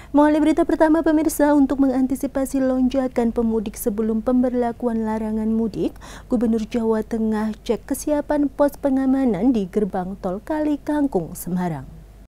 Mulai berita pertama pemirsa, untuk mengantisipasi lonjakan pemudik sebelum pemberlakuan larangan mudik, Gubernur Jawa Tengah cek kesiapan pos pengamanan di gerbang tol Kali Kangkung, Semarang.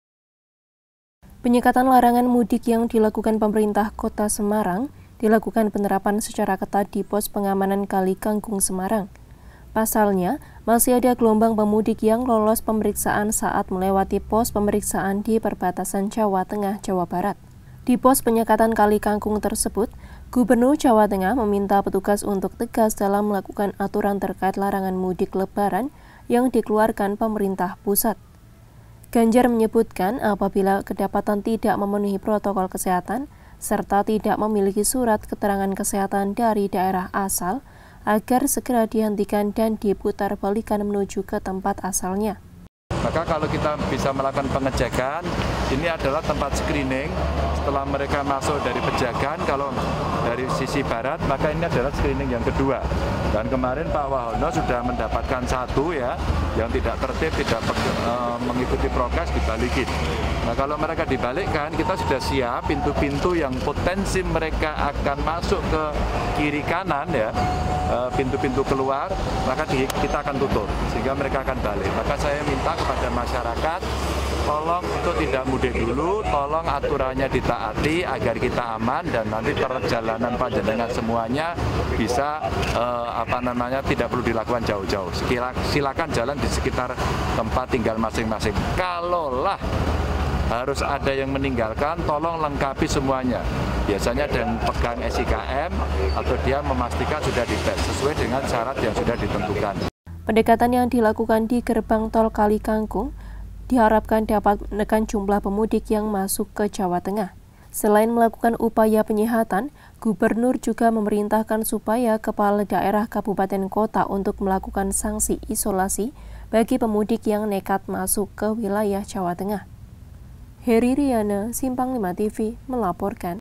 Penyekatan larangan mudik yang dilakukan pemerintah Kota Semarang dilakukan penerapan secara ketat di pos pengamanan Kali Kangkung, Semarang. Pasalnya, masih ada gelombang pemudik yang lolos pemeriksaan saat melewati pos pemeriksaan di perbatasan Jawa Tengah, Jawa Barat. Di pos penyekatan Kali Kangkung tersebut, Gubernur Jawa Tengah meminta petugas untuk tegas dalam melakukan aturan terkait larangan mudik Lebaran yang dikeluarkan pemerintah pusat. Ganjar menyebutkan apabila kedapatan tidak memenuhi protokol kesehatan serta tidak memiliki surat keterangan kesehatan dari daerah asal, agar segera dihentikan dan diputar balikan menuju ke tempat asalnya. Maka kalau kita bisa melakukan pengecekan, ini adalah tempat screening. Setelah mereka masuk dari Pejagan, kalau dari sisi barat, maka ini adalah screening yang kedua. Dan kemarin Pak Wahono sudah mendapatkan satu ya, yang tidak tertib, tidak mengikuti prokes, dibalikin. Nah kalau mereka dibalikkan, kita sudah siap pintu-pintu yang potensi mereka akan masuk ke kiri kanan ya, pintu-pintu keluar, maka kita akan tutup sehingga mereka akan balik. Maka saya minta kepada masyarakat, tolong untuk tidak mudik dulu, tolong aturannya ditaati agar kita aman dan nanti perjalanan panjenengan semuanya bisa tidak perlu dilakukan jauh-jauh. Silakan jalan di sekitar tempat tinggal masing-masing. Kalaulah harus ada yang meninggalkan, tolong lengkapi semuanya. Biasanya ada yang pegang SIKM atau dia memastikan sudah dites sesuai dengan syarat yang sudah ditentukan. Pendekatan yang dilakukan di gerbang tol Kali Kangkung diharapkan dapat menekan jumlah pemudik yang masuk ke Jawa Tengah. Selain melakukan upaya penyehatan, Gubernur juga memerintahkan supaya kepala daerah kabupaten kota untuk melakukan sanksi isolasi bagi pemudik yang nekat masuk ke wilayah Jawa Tengah. Heri Riana, Simpang 5 TV, melaporkan.